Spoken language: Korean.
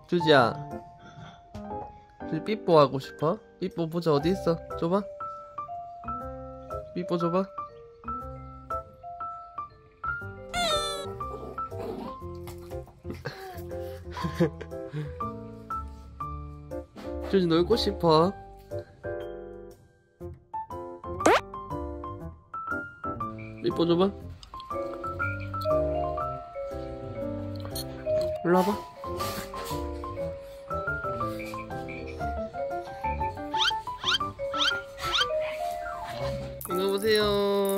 주지야, 주지 삐뽀 하고 싶어? 삐뽀 보자. 어디 있어? 줘봐. 삐뽀 줘봐. 주지 놀고 싶어? 삐뽀 줘봐. 일로 와봐. 이거 보세요.